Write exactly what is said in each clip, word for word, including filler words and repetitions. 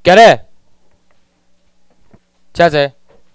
今日，车坐。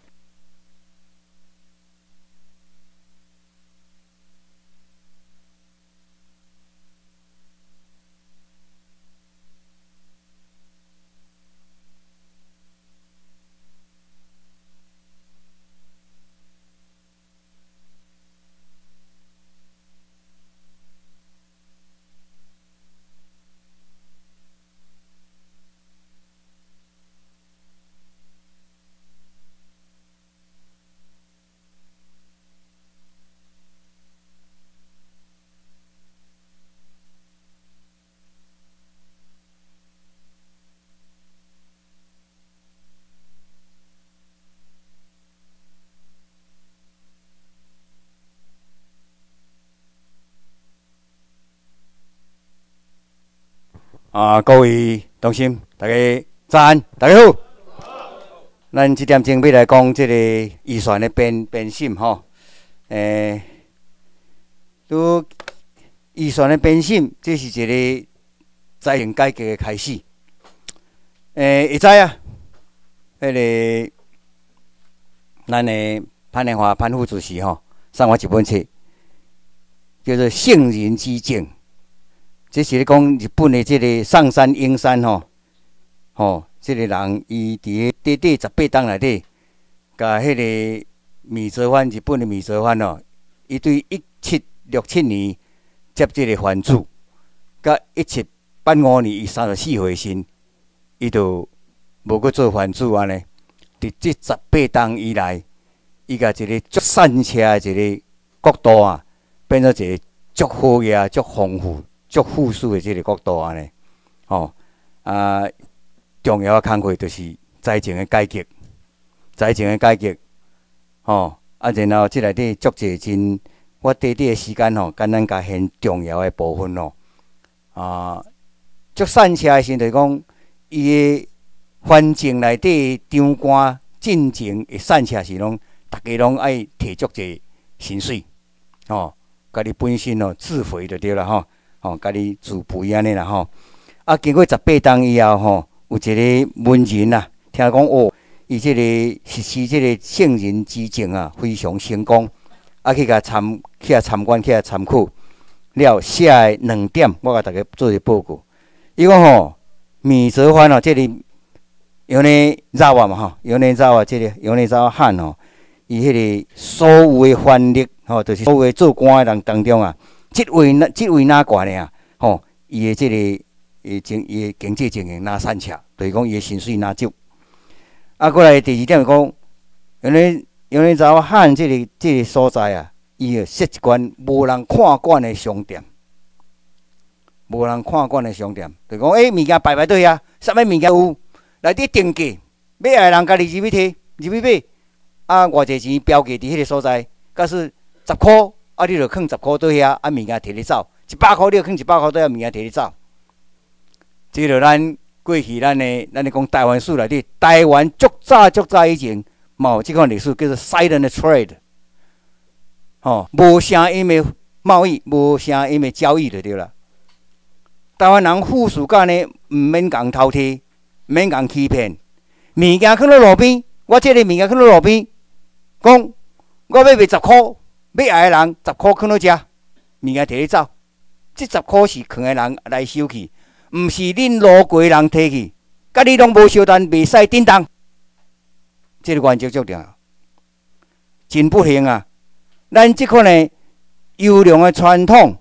啊，各位同心，大家早安，大家好。咱这点钟要来讲这个预算的编编审吼，诶、欸，都预算的编审，这是一个财政改革的开始。诶、欸，会知啊，迄、那个咱的潘连华潘副主席吼，送我一本册，叫做《圣人之政》。这是咧讲日本的这个上山英山吼，吼，这个人伊伫个短短十八档内底，甲迄个米泽藩日本的米泽藩吼，伊对一七六七年接这个藩主，甲一七八五年伊三十四岁时，伊就无搁做藩主安尼。伫这十八档以来，伊甲一个足善车的一个国度啊，变做一个足好个、足丰富。足富庶的这个国度安尼，吼啊，重要的工作就是财政的改革，财政的改革，吼啊，然后即内底足侪真，我短短的时间吼，简单甲现重要的部分咯，啊，足善车的时就是讲，伊的环境内底长官进前的善车是拢，大家拢爱摕足侪薪水，吼，家己本身哦自肥就对了吼。吼，家己自肥安尼啦吼。啊，经过十八档以后吼，有一个文人啊，听讲哦，伊即个实施即个圣人之政啊，非常成功。啊，去甲参去甲参观去甲参考了，写诶两点，我甲大家做一个报告。伊讲吼，米泽藩哦，即、这个有呢查瓦嘛吼，有呢查瓦即个有呢查瓦汉吼，伊迄个所有诶权力吼，就是所有诶做官诶人当中啊。即位那即位哪悬呢？吼，伊的即、这个诶经伊的经济情形哪善洽，就是讲伊的薪水哪少。啊，过来第二点是讲，原来原来查某汉即个即、这个所在啊，伊个设一间无人看管的商店，无人看管的商店，就讲诶物件排排队啊，啥物物件有，内底定价，买的人家己入去摕，入去买，啊，偌济钱标价伫迄个所在，假使十箍。啊，你著囥十箍倒遐，啊物件摕你走；一百箍你著囥一百箍倒遐，物件摕你走。即个咱过去咱的咱咧讲台湾史内底，台湾足早足早以前，嘛有即款历史叫做 silent trade， 吼、哦，无声音的贸易，无声音的交易就对啦。台湾人富庶到呢，毋免共偷摕，毋免共欺骗，物件囥在路边，我即个物件囥在路边，讲我要卖十箍。买来的人十箍囥到遮，物件摕你走。即十箍是囥的人来收去，毋是恁路过的人摕去。甲你拢无相谈，袂使震动。即、这个原则足重要，真不幸啊！咱即款的优良的传统，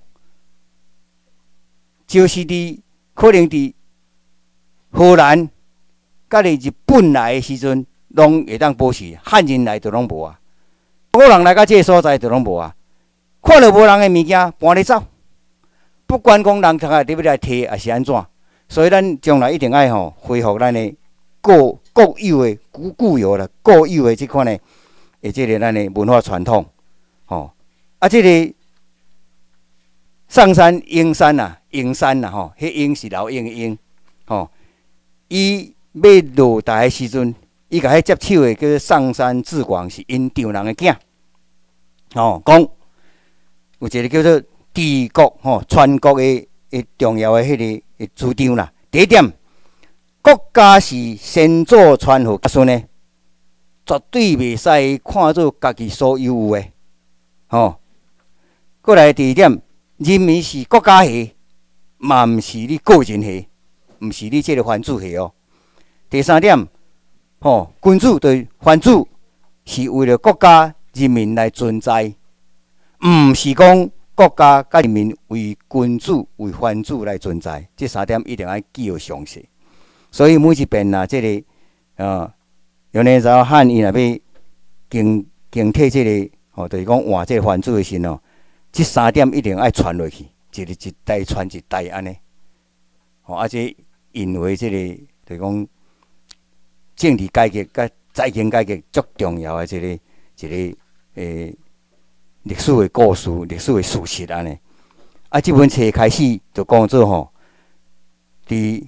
就是伫可能伫荷兰、甲伫日本来的时阵，拢会当保持，汉人来就拢无啊。中国人来到这个所在，就拢无啊！看到无人的物件，搬你走。不管讲人头你要来摕，还是安怎，所以咱将来一定爱吼恢复咱的国国有的古固有啦，国有的即款的，诶，即个咱的文化传统，吼啊，即、这个上山英山呐、啊，英山呐、啊，吼，迄英是老鹰的鹰，吼，伊要落台的时阵。伊甲迄接手的叫做上山志广，是因丈人的囝。吼，讲有一个叫做治国吼全国的诶重要的迄个主张啦。第一点， 国家是先祖传互子孙的，绝对袂使看作家己所拥有的。吼，过来第二点，人民是国家系，嘛毋是你个人系，毋是你即个藩主系哦。第三点，吼，君主对藩主是为了国家人民来存在，毋是讲国家甲人民为君主为藩主来存在。这三点一定要记号详细。所以每一遍啊，即、这个啊，有那时候汉伊若要经经替即、这个，吼、哦，就是讲换即个藩主的时哦，这三点一定要传落去，一日一代传一代安尼。吼、哦，而且因为即、这个就是讲政治改革甲财经改革足重要的即、这个一个诶历史的故事、历史的事实安尼。啊，即本册开始就讲做吼，伫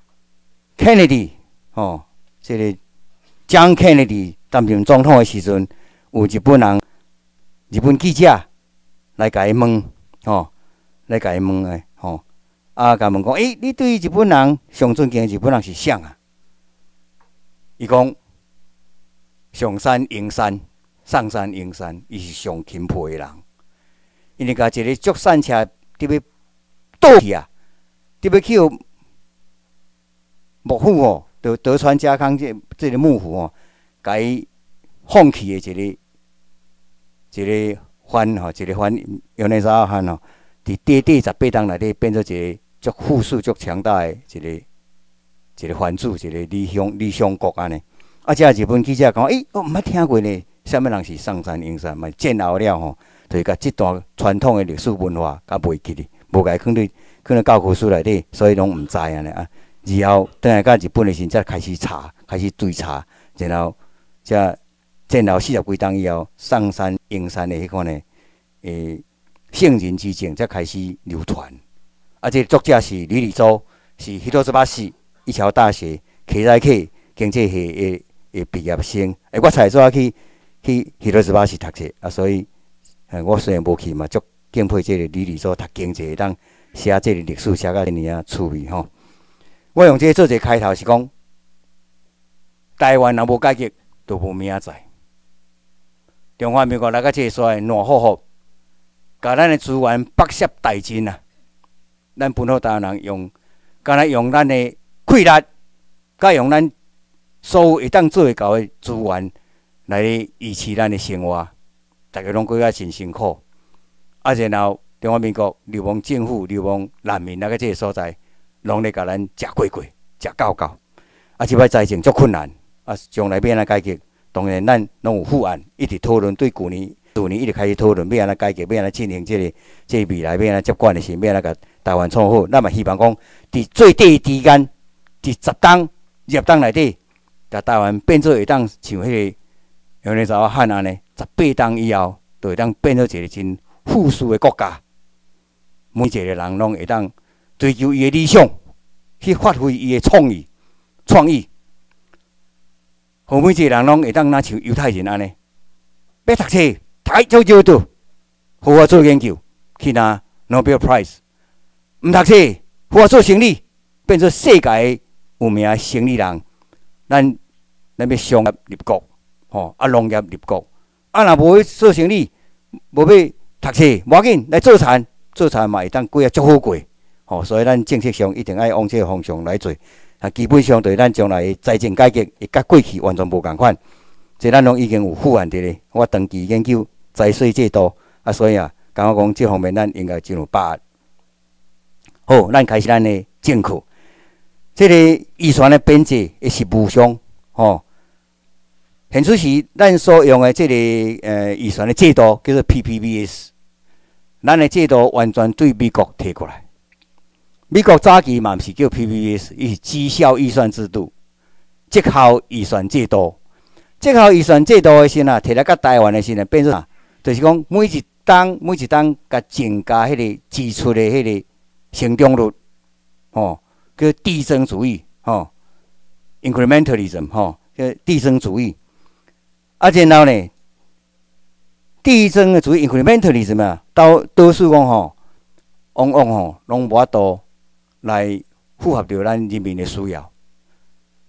Kennedy 吼，即、这个 John Kennedy 担任总统的时阵，有日本人、日本记者来甲伊问，吼，来甲伊问诶，吼，啊，甲问讲，诶、欸，你对日本人上尊敬的日本人是谁啊？伊讲上山英山、上山英山，伊是上钦佩的人。因为甲一个竹伞车伫要倒去啊，伫要去幕府哦，德德川家康这这个幕府哦，甲伊放弃的一个一个藩吼，一个藩用那啥藩吼，伫短短十八冬内底变做一个足富庶、足强大的一个一个藩主，一个理想理想国安尼。啊，这日本记者讲，诶、欸，我毋捌听过呢，啥物人是上山英山？嘛战后了吼，就是甲即段传统的历史文化甲袂记哩，无甲伊放伫放伫教科书内底，所以拢毋知安尼啊。然后等下到日本的时，才开始查，开始追查，然后才战后四十几冬以后，上山英山的迄款呢，诶，圣人之境才开始流传。啊，这个作者是李李洲，是迄多斯巴西一桥大学経済系经济系的的毕业生。诶，我才做去去迄多斯巴西读册啊，所以，诶，我虽然无去嘛，足敬佩这个李李洲读经济，当写这个历史写甲遮尔啊趣味吼。我用这个做一个开头是讲，台湾若无改革，就无明仔载。中华民国来到这个所在暖和和，甲咱的资源北摄大尽啊！咱本土台湾人用，敢若用咱的气力，甲用咱所有会当做会到的资源来维持咱的生活，大家拢过甲真辛苦。啊，然后中华民国流亡政府、流亡难民来到这个所在。拢咧甲咱食过过，食够够。啊，即摆财政足困难，啊，将来要安怎改革？当然，咱拢有副案，一直讨论。对旧年、去年一直开始讨论，要安怎改革，要安怎进行即、這个即、這個、未来要安怎接管的时，要安怎甲台湾创好。咱嘛希望讲，伫最短时间，伫十冬、二十冬内底，甲台湾变做会当像迄、那个用咧查某汉安尼，十八冬以后，就会当变做一个真富庶的国家。每一个人拢会当。追求伊的理想，去发挥伊的创意、创意，互每一个人拢会当若像犹太人安尼，要读册，读足少多，互我做研究，去拿 Nobel Prize。毋读册，互我做生理，变做世界有名的生理人。咱咱要商业立国，吼啊农业立国。啊，若无去做生理，无要读册，无要紧，来做田，做田嘛会当过啊足好过。吼、哦，所以咱政策上一定要往这个方向来做。啊，基本上对咱将来的财政改革会甲过去完全无共款。这咱拢已经有副案伫咧，我长期研究财税制度，啊，所以啊，感觉讲这方面咱应该进入把握。好，咱开始咱的正课。这个预算的编制也是无相，吼。现此时咱所用的这个呃预算的制度叫做 P P V S， 咱的制度完全对美国摕过来。美国早期嘛毋是叫 P P V S， 伊是绩效预算制度、绩效预算制度。绩效预算制度的时啊，摕来甲台湾的时呢，变做啥？就是讲每一档每一档甲增加迄个支出的迄个成长率，吼，叫递增主义，吼 ，incrementalism， 吼，叫递增主义。啊，然后呢，递增的主义 incrementalism 啊，到多数讲吼，往往吼拢无法度。来符合着咱人民的需要，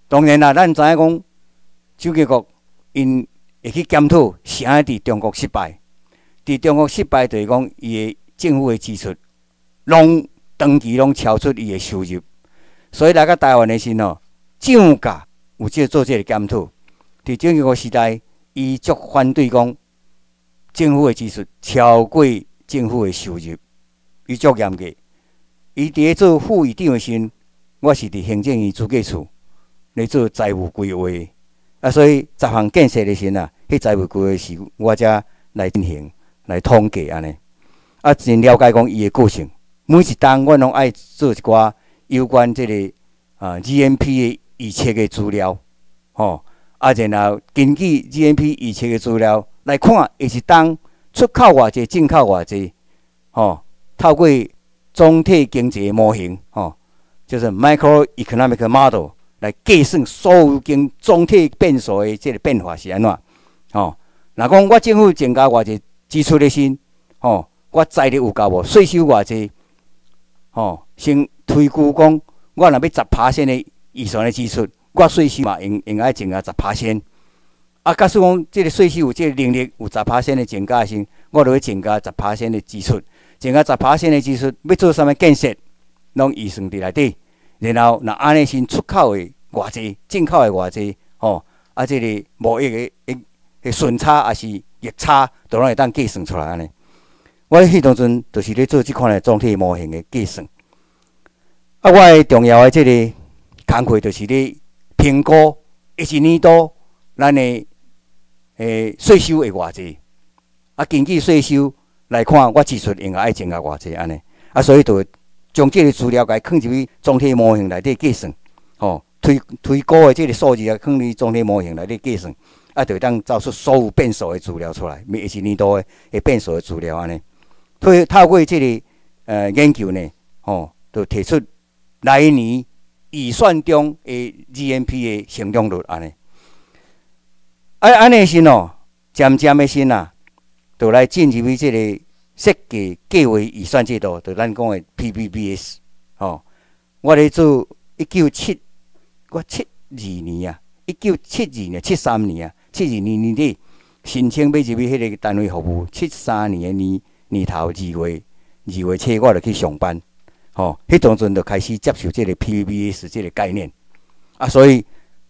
当然啦，咱知影讲，蒋介国因会去检讨啥伫中国失败。伫中国失败就是讲，伊的政府的支出，拢长期拢超出伊的收入，所以来到台湾的时吼，涨价有即做即个检讨。伫蒋介国时代，伊足反对讲政府的支出超过政府的收入，伊足严格。伊伫咧做副议长的时，我是伫行政院主计处来做财务规划，啊，所以十项建设的时啊，迄财务规划是我才来进行来统计安尼。啊，真了解讲伊的个性，每一档我拢爱做一寡有关即、这个啊 G N P 的预测的资料，吼、哦，啊，然后根据 G N P 预测的资料来看，伊一档出口偌济，进口偌济，吼、哦，透过总体经济模型，吼、哦，就是 microeconomic model 来计算所有经总体变数的即个变化是安怎？吼，若讲我政府增加偌济支出的时，吼，我财力有够无？税收偌济？吼，先推估讲，我若要十趴线的预算的支出，我税收嘛应应该增加十趴线。啊，假使讲即个税收有即个能力有十趴线的增加时，我就要增加十趴线的支出。增加十趴线的支出，要做啥物建设，拢预算伫内底。然后，若安尼先出口的偌济，进口的偌济，吼，啊，即、这个贸易的诶诶顺差，还是逆差，都拢会当计算出来安尼。我迄当阵就是咧做即款的总体模型的计算。啊，我的重要的即个工课就是咧评估一一年度咱的诶税收会偌济，啊，根据税收来看，我支出应该爱增加偌济安尼，啊，所以就将这个资料甲放入去总体模型内底计算，吼、哦，推推估的这个数字啊，放入总体模型内底计算，啊，就当找出所有变数的资料出来，每一年度的诶变数的资料安尼，透透过这个呃研究呢，吼、哦，就提出来年预算中的 G N P 的成长率安尼，啊，安尼时哦，渐渐的时啊。就来进入去即个设计计划预算制度，就咱讲的 P P P S， 吼、哦，我咧做一九七，我七二年啊，一九七二年、七三年啊，七二年年底申请要入去迄个单位服务，七三年的年年头二月二月初，我就去上班，吼、哦，迄当阵就开始接受即个 P P P S 即个概念，啊，所以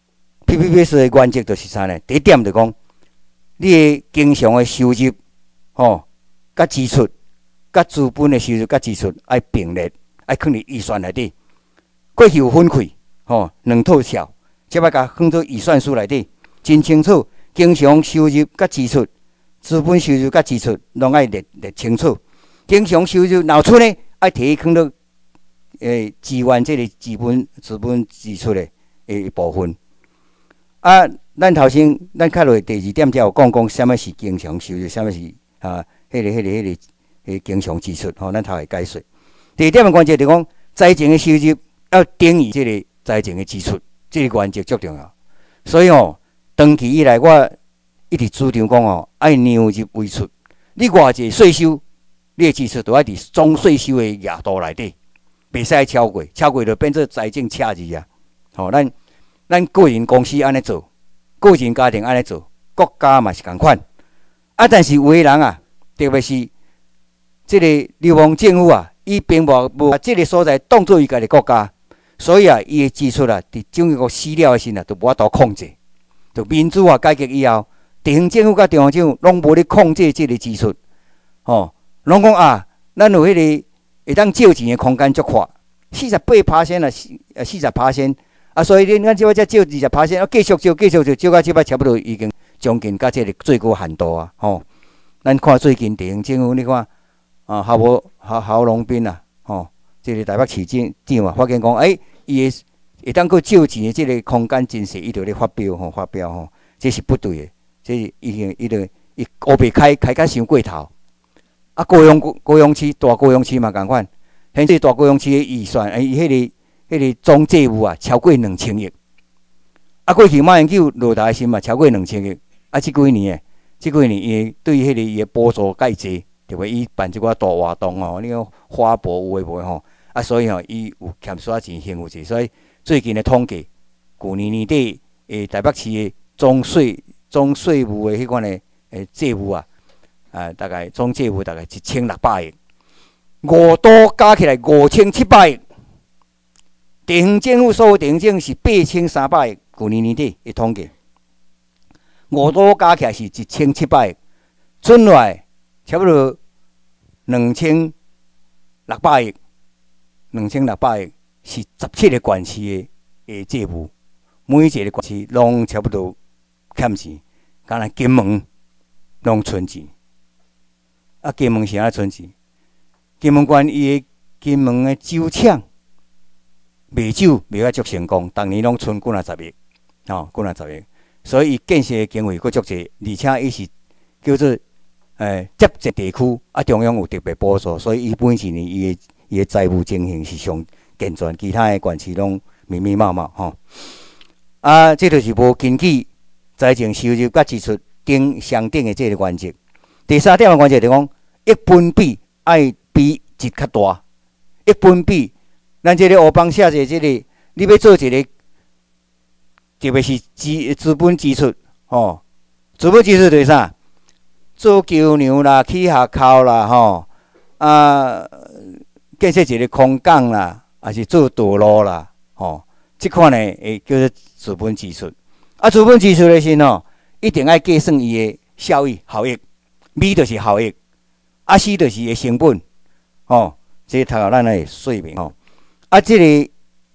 P P P S 的原则就是啥呢？第一点就讲，你的经常的收入。吼，甲、哦、支出、甲资本的收入、甲支出爱并列，爱放入预算内底。过去有分开，吼、哦，两套票，即摆甲放做预算书内底，真清楚。经常收入甲支出、资本收入甲支出，拢爱列列清楚。经常收入闹出呢，爱摕去放到诶支援即个资本、资本支出的诶部分。啊，咱头先咱较落第二点才有讲讲，啥物是经常收入，啥物是。啊，迄、那个、迄、那个、迄、那个，迄经常支出，吼、哦，咱头会解说。第二点的关键就是讲，财政的收入要等于即个财政的支出，这个原则足重要。所以哦，长期以来，我一直主张讲哦，爱量入为出。你偌济税收，你的支出都爱伫总税收的额度内底，袂使超过，超过就变做财政赤字啊。吼、哦，咱咱个人公司安尼做，个人家庭安尼做，国家嘛是共款。啊，但是有的人啊，特别是这个流氓政府啊，伊并无无把这个所在当作伊家己国家，所以啊，伊的支出啊，伫整个死了的时啊，都无法度控制。就民主化改革以后，地方政府甲中央政府拢无咧控制这个支出，吼、哦，拢讲啊，咱有迄个会当借钱的空间足宽，四十八趴线啊，四呃四十趴线啊，所以你咱即摆才借二十趴线，啊，继续借，继续借，借到即摆差不多已经。将近甲即个最高限度啊，吼、哦！咱看最近地方政府，你看啊，郝无郝郝龙斌啊，吼、哦，即、这个台北市长长啊，发现讲，诶、欸，伊会会当去借钱的即个空间真实，伊就咧发表吼、哦，发表吼、哦，这是不对的，这是已经伊就伊乌白开开甲伤过头。啊，高雄高雄市大高雄市嘛共款，现在大高雄市的预算，诶，伊迄个迄个总债务啊，超过两千亿。啊，过去马英九落台时嘛，超过两千亿。啊，即几年诶，即几年伊对迄个伊诶补助介济，特别伊办即寡大活动哦，你讲花博有诶无吼，啊，所以吼伊有欠煞钱还有钱，所以最近诶统计旧年年底诶台北市诶总税总税务诶迄款诶诶债务啊，啊大概总债务大概一千六百亿，五都加起来五千七百亿。地方政府所有地方政府是八千三百亿，旧年年底诶统计，五都加起来是一千七百亿，存来差不多两千六百亿，两千六百亿是十七个县市诶诶债务，每一个县市拢差不多欠钱，敢若金门拢存钱，啊金门是安存钱？金门县伊诶金门诶酒厂。卖酒卖啊足成功，逐年拢存几若十亿，吼，几若十亿，所以伊建设经费佫足济，而且伊是叫做诶接济地区，啊中央有特别补助，所以伊本一年伊诶伊诶财务情形是上健全，其他诶县市拢密密麻麻吼。啊，这就是无根据财政收入甲支出等相等诶这个原则。第三点诶原则就是讲，一分比爱比一较大，一分比。咱这个乌邦写者，这个你要做一个，特别是资资本支出，吼，资本支出就是啥？做桥梁啦，起学校啦，吼，啊，建设一个空港啦，还是做道路啦，吼，即款呢会叫做资本支出。啊，资本支出的时吼，一定爱计算伊的效益、效益。米就是效益，啊，C就是伊的成本，吼，这读咱的说明吼。啊，这个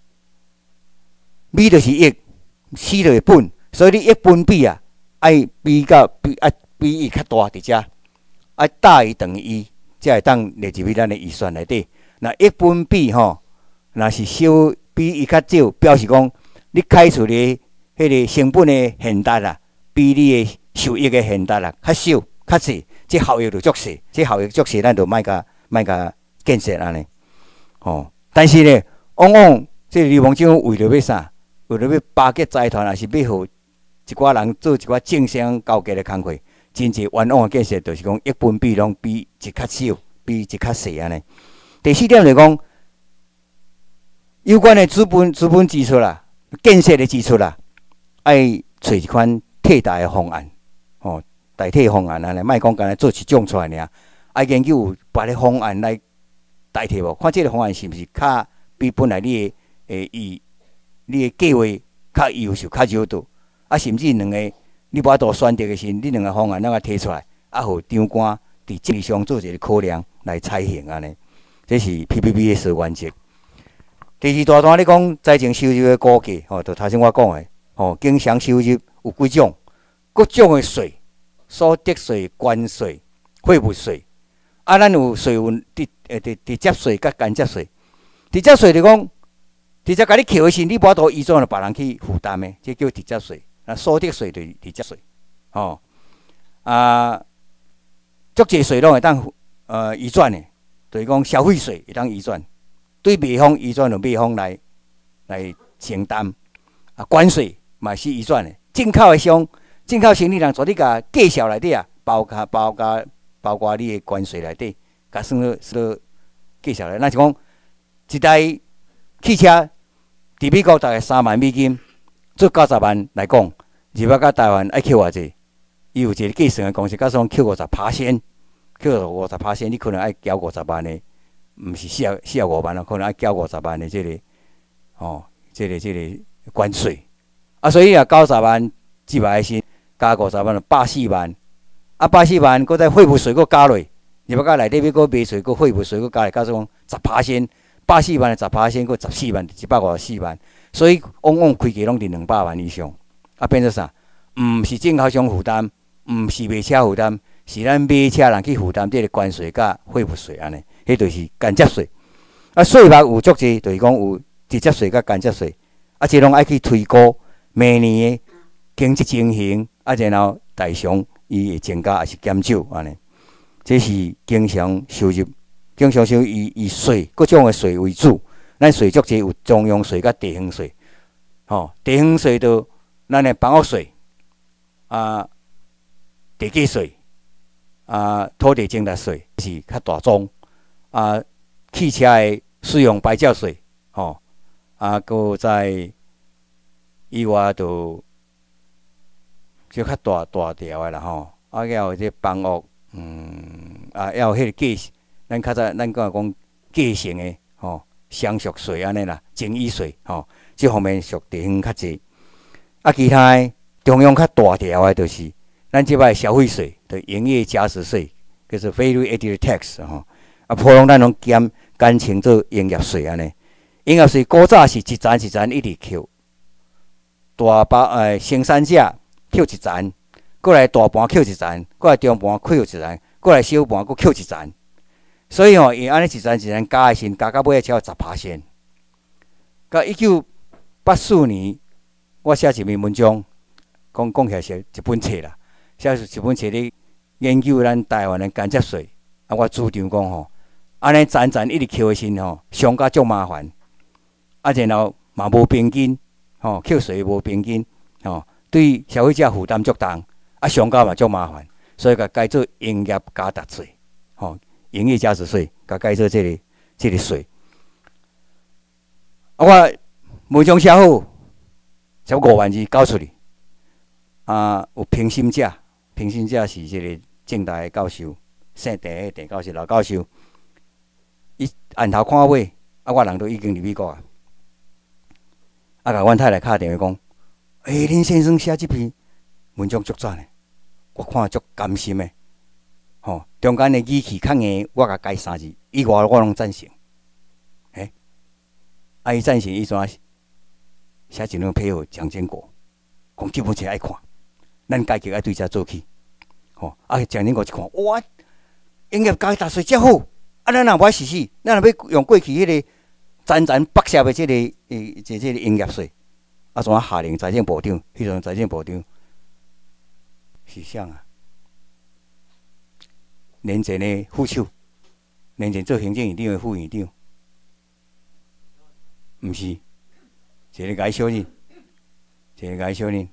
米就是益，C就是本，所以你一分比啊，爱比较比啊比伊较大伫遮，啊大于等于一，才会当列入去咱的预算内底。那一分比吼，若是小比伊较少，表示讲你开出的迄个成本的现值啊，比你的收益的现值啊较少较细，这效益就足细，这效益足细，咱就莫甲莫甲建设安尼，吼。但是呢，往往这个地方政府为着要啥？为着要巴结财团，也是要互一寡人做一寡政商勾结的工课，真侪冤枉的建设，就是讲一分比拢比一较少，比一较细安尼。第四点就是讲，有关的资本资本支出啦，建设的支出啦，爱找一款替代的方案，吼、哦，代替方案安尼，莫讲干来做一种出来尔，爱研究有别的方案来。代替无，看这个方案是毋是较比本来你的诶以你的计划较优秀、较周到，啊，甚至两个你无法度选择的时，你两个方案咱个提出来，啊，互长官伫政治上做一个考量来采行安尼，这是 P P P 的小原则。第二大段你讲财政收入的估计，吼、哦，就头先我讲的，吼、哦，经常收入有几种，各种的税，所得税、关税、货物税。啊，咱有税务直诶直直接税甲间接税。直接税就讲，直接甲你扣的时，你无法度依照着别人去负担的，这叫直接税。啊，所得税就是直接税，吼、哦、啊，足济税拢会当呃移转的，就是讲消费税会当移转，对卖方移转就卖方来来承担。啊，关税嘛是移转的，进口的商进口生意人做你甲计销内底啊，包括包括。包括你的关税内底，甲算了算了计下来，咱是讲一台汽车伫美国大概三万美金，做九十万来讲，入来到台湾爱扣偌济？伊有一个计算的公式，假算扣五十趴先，扣五十趴先，你可能爱交五十万的，毋是四啊四啊五万啊，可能爱交五十万的这个哦，这个这个关税啊，所以啊九十万入来先加五十万，百四万。啊，百四万，搁再货物税搁加落，入要到内底要搁卖税，搁货物税搁加来，假说讲十趴先，百四万的十趴先，搁十四万，一百五十四万，所以往往开价拢伫两百万以上。啊，变做啥？毋是进口商负担，毋是卖车负担，是咱买车人去负担这个关税甲货物税安尼，迄就是间接税。啊，税目有足济，就是讲有直接税甲间接税，啊，这拢爱去推估明年的经济情形，啊，然后大商。伊会增加还是减少安尼？这是经常收入，经常收入以以税各种的税为主。咱税足济有中央税甲地方税，吼、哦，地方税就咱的房屋税、啊地价税、啊土地增值税是较大宗，啊汽车的使用牌照税，吼、哦，啊，搁在以外就就较大大条诶啦吼，啊，要有这房屋，嗯，啊，要有迄个继，咱较早咱讲讲继承诶吼，相续税安尼啦，赠与税吼，即方面属地方较济。啊，其他诶中央较大条诶，就是咱即摆消费税，就营业价值税，叫做 value added tax 吼。啊，普通咱拢减简称做营业税安尼。营业税古早是一层一层一直扣，大包诶生产者扣一层，过来大盘扣一层，过来中盘扣一层，过来小盘佫扣一层。所以吼，伊安尼一层一层加诶时，加到尾超十趴线。到一九八四年，我写一篇文章，讲讲起来是一本册啦，写一本册咧研究咱台湾诶间接税。啊，我主张讲吼，安尼层层一直扣诶时吼，商家足麻烦。啊，然后嘛无平均，吼、哦，扣税无平均，吼、哦，对消费者负担足重，啊，商家嘛足麻烦，所以甲改做营业加值税，吼、哦，营业价值税，甲改做即、這个即、這个税。啊，我文章写好，差五万字交出去。啊，有评审者，评审者是即个政大诶教授，姓郑诶郑教授老教授，伊按头看尾，啊，我人都已经入美国啊。啊！甲阮太太敲电话讲：“诶、欸，恁先生写即篇文章足赞诶，我看足甘心诶。吼、哦，中间诶语气较硬，我甲改三字，以外我拢赞成。诶、欸，啊，伊赞成伊怎啊写一张配合蒋经国，讲基本册爱看，咱改革爱对遮做起。吼、哦，啊，蒋经国一看，哇，营业加值税遮好，啊，咱若无实施，咱若要用过去迄、那个。”层层剥削的即、這个诶，即、這、即个营业税，啊，怎啊下令财政部长？迄阵财政部长是啥啊？年前的副手，年前做行政院长的副院长，毋是，一个甲伊小人，一个甲伊小人，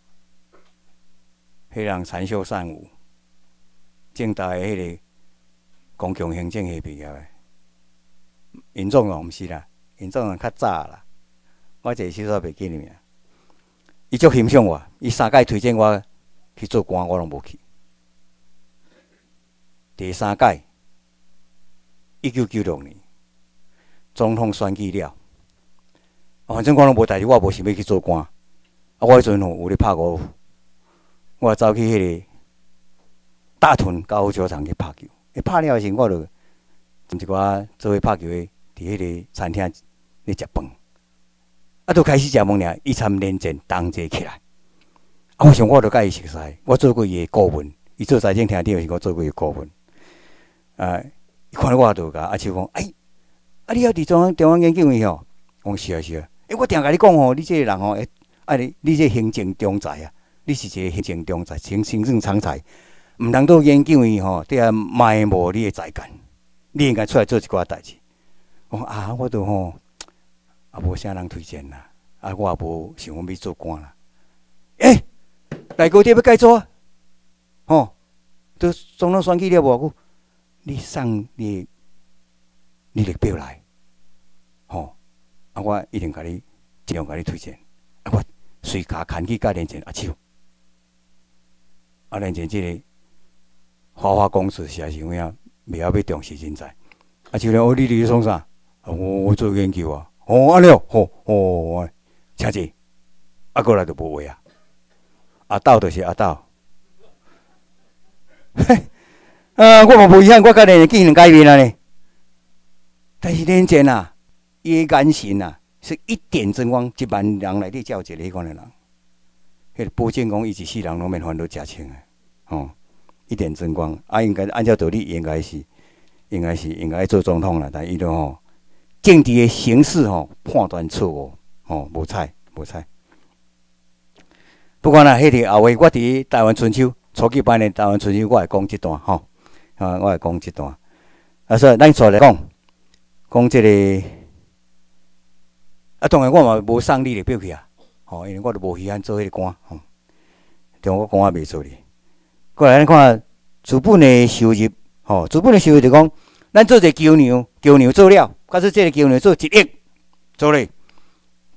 迄人长袖善舞，正大的迄个公共行政系毕业的。尹总统毋是啦，尹总统较早啦，我一个小可袂记哩名。伊足欣赏我，伊三届推荐我去做官，我拢无去。第三届，一九九六年，总统选举了，反正我拢无代志，我无想要去做官。啊，我迄阵吼有咧拍golf，我走去迄个大屯高尔夫球场去拍球。一拍了时，我就。一寡做伙拍球的，伫迄个餐厅咧食饭，啊，都开始食饭尔，伊参连战同齐起来。啊，我想我都甲伊熟悉，我做过伊的顾问，伊做财政厅长是我做过伊的顾问。啊，伊看到我就甲阿秋讲，哎，啊，你还伫中央中央研究院吼？我讲是啊是啊。哎，我定甲你讲吼，你这个人吼，哎，啊你你这行政中才啊，你是一个行政中才，行行政常才，毋通到研究院吼，底下埋没你的才干。你应该出来做一寡代志。我讲啊，我都吼啊，无啥人推荐啦，啊，我也无想要做官啦。诶、欸，内高铁要改组啊，吼，都总统选举了无？你送你你列表来，吼，啊，我一定甲你尽量甲你推荐。啊，我随卡牵去甲连前阿手，啊，连前即个花花公子是还是有影？袂晓要重视人才，啊！就连哦，你伫创啥？啊，我我做研究啊。哦，安尼哦，吼哦，请坐。啊，过来就无话啊。阿斗就是阿斗。嘿，啊，我嘛无遗憾，我甲连竟然改变了呢。但是连前啊，伊个眼神啊，是一点真光，一万人内底才有一个迄款的人。迄个保证讲，伊一世人拢免烦恼食穿的，吼。一点真光啊，应该按照道理，应该是，应该是应该做总统啦。但伊都吼政治的形势吼判断错误，吼无采无采。不管啦，迄个后尾我伫台湾春秋初级班的台湾春秋，我会讲即段吼，啊，我会讲即段。啊，所以咱出来讲，讲即、这个啊，当然我嘛无送你的表去啊，吼，因为我都无时间做迄个官，吼，中国官也袂做哩。过来，咱看资本的收入，吼、哦，资本的收入就讲，咱做一个牛牛，牛牛做了，假设这个牛牛做一亿，做咧，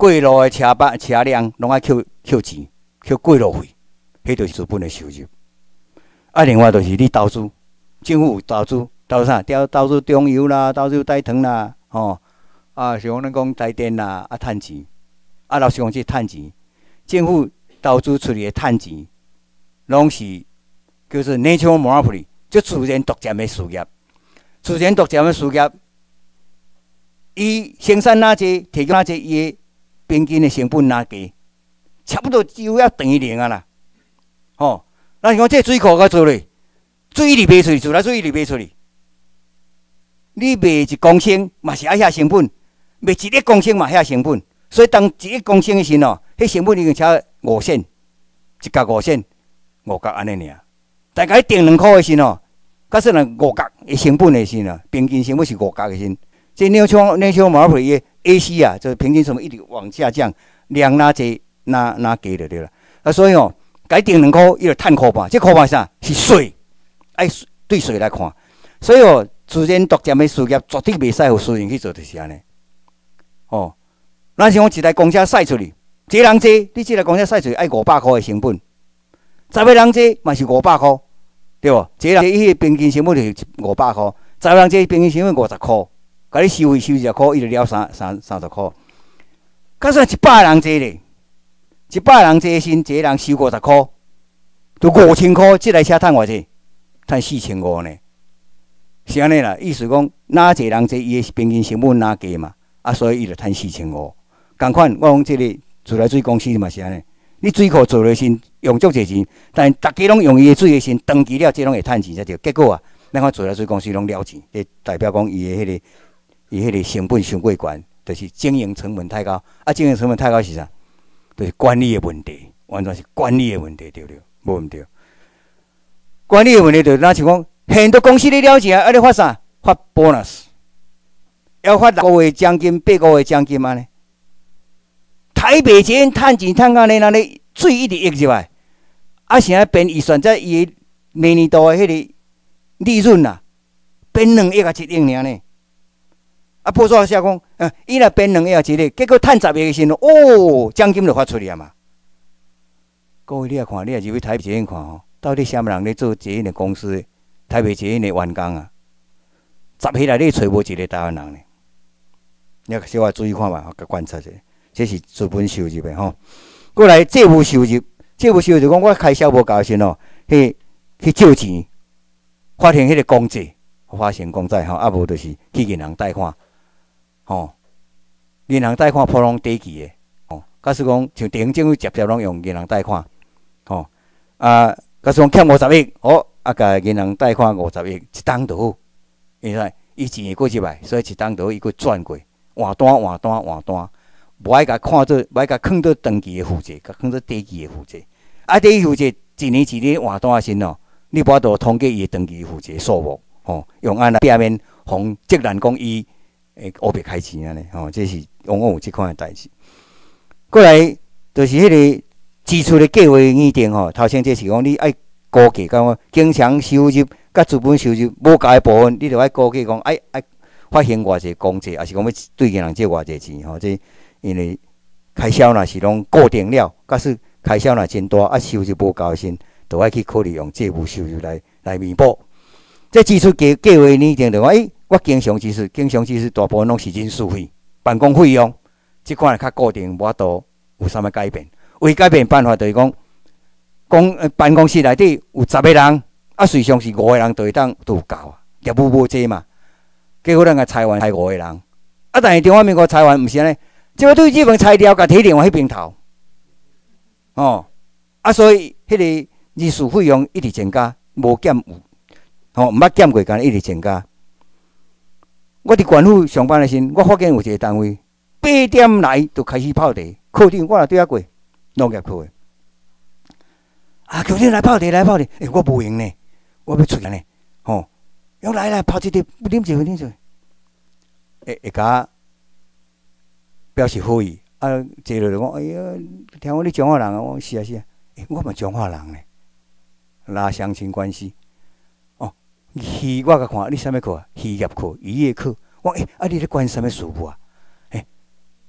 过路的车巴车辆拢爱扣扣钱，扣过路费，迄就是资本的收入。啊，另外就是你投资，政府有投资，投资啥？投投资中油啦，投资台糖啦，吼、哦、啊，像咱讲台电啦，啊，趁钱。啊，老实讲，这趁钱，政府投资出去的趁钱，拢是叫做 natural monopoly， 即自然独占的事业。自然独占的事业，伊生产哪济，提供哪济，伊的平均的成本哪低，差不多几乎要等于零啊啦。吼、哦，咱讲这水库甲做咧，水一直卖出去，自来水一直卖出去。你卖一公升嘛是爱遐成本，卖一亿公升嘛遐成本。所以当一亿公升的时哦，迄成本已经差五仙，一角五仙，五角安尼尔。大概定两箍的时哦，假设若五角的成本的时哦，平均成本是五角的时，这鸟枪鸟枪毛皮的 A C 啊，就平均成本一直往下降，量哪济哪哪低就对了。啊，所以哦，改定两箍，伊就趁箍半，这箍半啥？是税，爱对税来看。所以哦，自然独占的事业绝对袂使互私人去做，就是安尼。哦。咱像讲一台公车驶出去，一个人坐，你这台公车驶出去爱五百块的成本，十个人坐嘛是五百块，对无？一个人坐伊个平均成本就是五百块，十个人坐平均成本五十块，甲你收费收二十块，伊就了三三三十块。假设一百人坐咧，一百人坐时，一个人收五十块，就五千块，这台车趁偌济？趁四千五呢？是安尼啦，意思讲哪一个人坐，伊个平均成本哪低嘛？啊，所以伊就趁四千五。共款，我讲即个自来水公司嘛是安尼，你水库做落时用足侪钱，但大家拢用伊的水的时，长期了即拢会趁钱才对。结果啊，咱看自来水公司拢了钱，这代表讲伊的迄、那个伊迄个成本伤过悬，就是经营成本太高。啊，经营成本太高是啥？就是管理的问题，完全是管理的问题，对不对？无毋对。管理的问题就是咱像讲，很多公司咧了钱啊，啊咧发啥？发 bonus， 要发六个月奖金、八个月奖金安尼。台北捷运趁钱趁到呢，安尼水一直溢入来，啊，现在编预算在伊明年度的迄个利润啊，编两亿啊一亿尔呢。啊，报纸写讲，啊，伊若编两亿啊一亿，结果趁十亿的时候，哦，奖金就发出去啊嘛。各位，你来看，你也入去台北捷运看吼，到底啥物人咧做捷运的公司？台北捷运的员工啊，十起来你找无一个台湾人呢。你小可注意看嘛，甲观察者。这是资本收入的吼，过来债务收入，债务收入讲我开销无够时哦，去去借钱，发现迄个公债，发现公债吼，啊无就是去银行贷款，吼，银行贷款普通短期的，吼，假使讲像地方政府直接拢用银行贷款，吼，啊，假使讲欠五十亿，哦，啊，甲银行贷款五十亿，一档就好，因为伊钱会过入来，所以一档就好，伊过转过，换单换单换单。无爱甲看做，无爱甲放做长期的负债，甲放做短期的负债。啊，短期负债一年一年换单时哦，你无法度统计伊长期负债数目，吼，用安尼避免防责难讲伊诶乌白开钱安尼，吼，这是往往有即款诶代志。过来就是迄个支出的计划拟定吼，头先这是讲你爱估计讲经常收入甲资本收入无共诶部分，你着爱估计讲爱爱发行偌济公债，还是讲要对银行借偌济钱，吼，这。因为开销若是拢固定了，假使开销若真大，啊收入无够时，就爱去考虑用债务收入来来弥补。这支出计计划拟定就讲，诶，我经常支出，经常支出大部分拢是人事费、办公费用，即款较固定，无法度有啥物改变。唯改变办法就是讲，公办公室内底有十个人，啊，实际上是五个人就会当都有够啊，业务无济嘛。结果咱个裁员裁五个人，啊，但是中华民国裁员毋是安尼。即个对这份材料，甲摕另外迄边头，哦，啊，所以迄个人事费用一直增加，无减有，吼，毋捌减过，干一直增加。我伫县府上班的时，我发现有一个单位八点来就开始泡茶，课长我也对遐过，农业课的，啊，课长来泡茶来泡茶，诶、欸，我无闲呢，我要出来呢，吼，用来来泡一滴，啉一杯啉一杯，会会甲。表示好意，啊，坐落就讲，哎呀，听讲你彰化人啊，我是啊是啊，欸、我嘛彰化人呢，拉乡亲关系。哦，渔我甲看，你啥物课啊？渔业课、渔业课。我诶、欸，啊，你咧管啥物事务啊？诶、欸，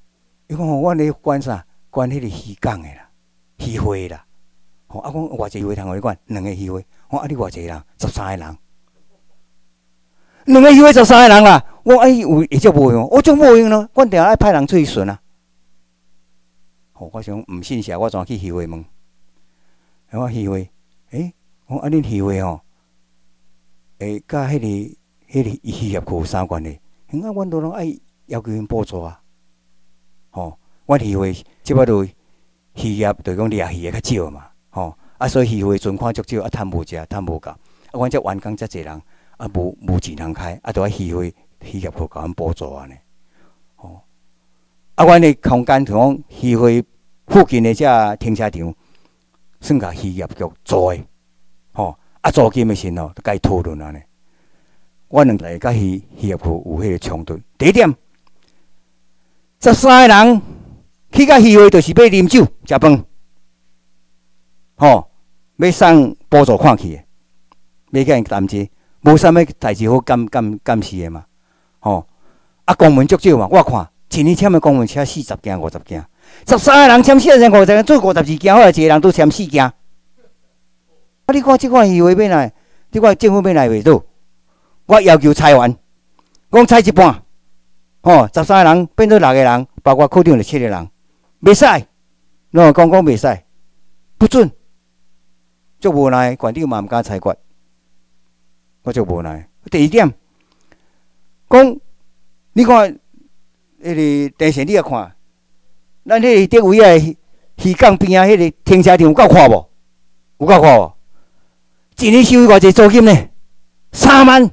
伊讲吼，阮咧管啥？管迄个鱼港诶啦，鱼会啦。吼，啊，讲偌济鱼会通互你管？两个鱼会。我啊，你偌济人？十三个人。两个鱼会十三个人啦。我哎有会足无用，我足无用咯。阮定爱派人出去巡啊。吼，我想毋信邪，我怎去鱼会问？我鱼会，诶，我啊恁鱼会吼，诶，甲迄个迄个渔业有啥关系？因啊，阮都拢爱要求因补助啊。吼，阮鱼会即摆就渔业就讲掠鱼诶较少嘛，吼，啊，所以鱼会存款足少，啊，趁无食，趁无够，啊，阮遮员工遮济人，啊，无无钱通开，啊，都爱鱼会渔业互甲阮补助安尼，吼，啊，阮诶空间像讲鱼会附近诶遮停车场，算甲渔业局租诶，吼，啊，租金诶时吼，就甲伊讨论安尼，阮两个甲渔渔业局有迄个冲突。第一点。十三个人去到渔会，就是要啉酒、食饭，吼，要送补助款去的，要甲因谈者，无啥物代志好干干干事的嘛，吼。啊，公文足少嘛，我看一年签的公文车四十件、五十件，十三个人签四十件、五十件，做五十二件，好来一个人都签四件。啊，你看即款渔会要来，即款政府要来袂倒？我要求裁员，讲裁一半。吼，十三个人变做六个人，包括科长就七个人，袂使，喏，讲讲袂使，不准，足无奈，馆长嘛毋敢裁决，我足无奈。第二点，讲你看，迄个电视你也看，咱迄个德位啊，鱼港边啊，迄个停车场有够看无？有够看无？一年收偌济租金呢？三万。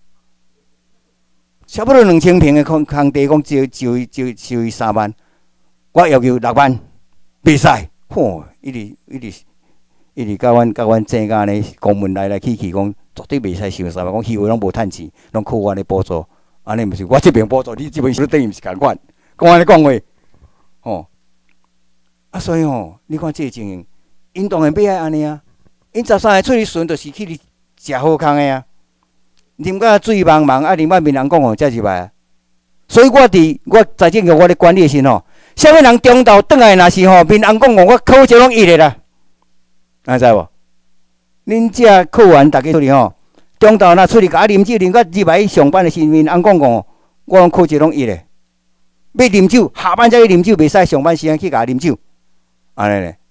差不多两千平的空空地，讲收收收收伊三万，我要求六万，袂使。吼，一直一直一直甲阮甲阮正甲呢公文来来去去，讲绝对袂使收三万。讲渔会拢无趁钱，拢靠阮的补助。安尼毋是我这边补助，你这边收等于毋是共款。讲安尼讲话，吼。啊，所以吼，你看这个情形，因当然要爱安尼啊。因十三个出去巡，就是去哩食好康的啊。啉甲水茫茫，啊！啉甲面人讲吼，才入来啊。所以我伫我财政局我咧管理时吼，啥物人中昼转来若是吼面人讲吼，我考就拢一个啦，安知无？恁遮考完逐个出去吼，中昼若出去甲我啉酒，啉甲入来上班的时面人讲讲，我讲考就拢一个。要啉酒，下班才去啉酒，袂使上班时间去甲我啉酒，安尼咧。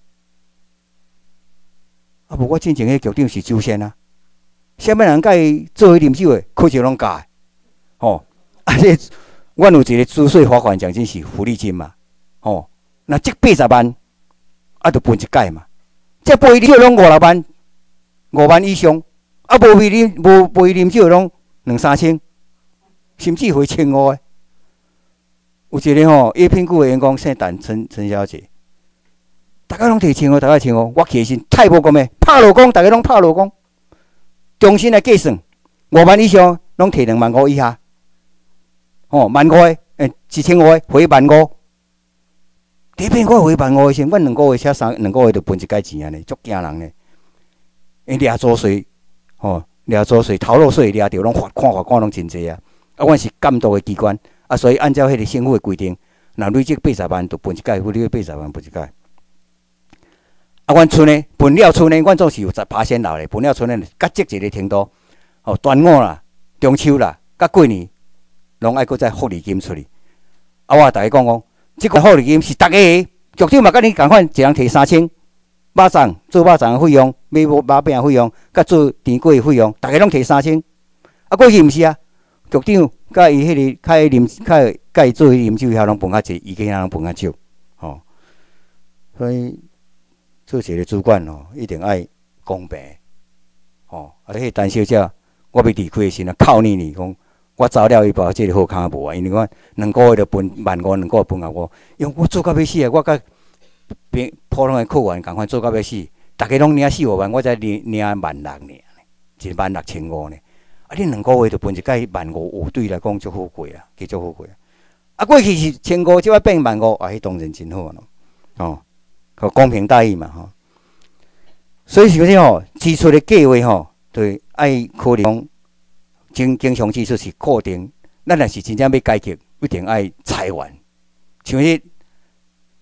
啊，无我进前迄局长是周先啊。啥物人甲伊做迄啉酒诶，考就拢教诶，吼！啊，这阮有一个租税罚款奖金是福利金嘛，吼！那这八十万，啊，就分一届嘛。这杯啉酒拢五六万，五万以上，啊，无杯啉无杯啉酒拢两三千，甚至会千五诶。有一个吼，叶品股诶员工姓陈陈陈小姐，大家拢摕千五，大家千五，我起身太无讲诶，拍落讲，大家拢拍落讲。重新来计算，五万以上拢摕两万五以下，吼、哦，万五诶，诶，一千五诶，回万五。第一遍我回万五诶时，阮两个月车三两个月就分一届钱安尼，足惊人咧。因掠租税，吼，掠租税、逃漏税掠着拢罚款罚款拢真济啊。啊，阮是监督诶机关，啊，所以按照迄个政府诶规定，若累积八十万就分一届，累积八十万分一届。啊，阮村呢，分了村呢，阮总是有十趴先留咧。分了村呢，甲积一个程度，哦，端午啦、中秋啦、甲过年，拢爱搁再福利金出去。啊，我逐个讲讲，即个福利金是逐个局长嘛，甲你共款，一人摕三千，肉粽做肉粽诶费用，买肉饼费用，甲做甜粿诶费用，逐个拢摕三千。啊，过去毋是啊，局长甲伊迄个较啉，较甲伊做迄啉酒遐拢分较济，伊个遐拢分较少，吼、哦，所以。做一个主管吼，一定爱公平，吼、哦。啊，迄陈小姐，我要离开的时阵，靠你你讲，我走了伊包即个好康无啊？因为我两个月就分万五，两个月分万五，因为我做到要死啊！我甲平普通的客员共款做到要死，逐个拢领四五万，我才领领万六呢，一万六千五呢。啊，你两个月就分一届万五，有对来讲足好过啊，计足好过啊。啊，过去是千五，即摆变万五，啊，迄当然真好咯，哦。和公平待遇嘛，吼，所以是讲吼，支出的计划吼，对爱考虑讲经经常支出是固定，咱若是真正要改革，一定爱裁员。像迄